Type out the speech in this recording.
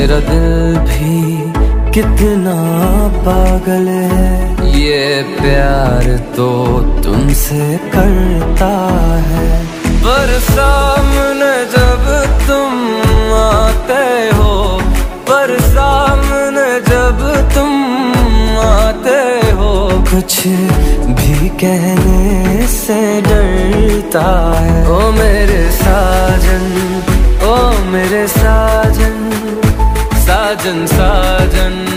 मेरा दिल भी कितना पागल है, ये प्यार तो तुमसे करता है। पर सामने जब तुम आते हो, पर सामने जब तुम आते हो, कुछ भी कहने से डरता है। ओ मेरे साजन, ओ मेरे साजन, साजन साजन।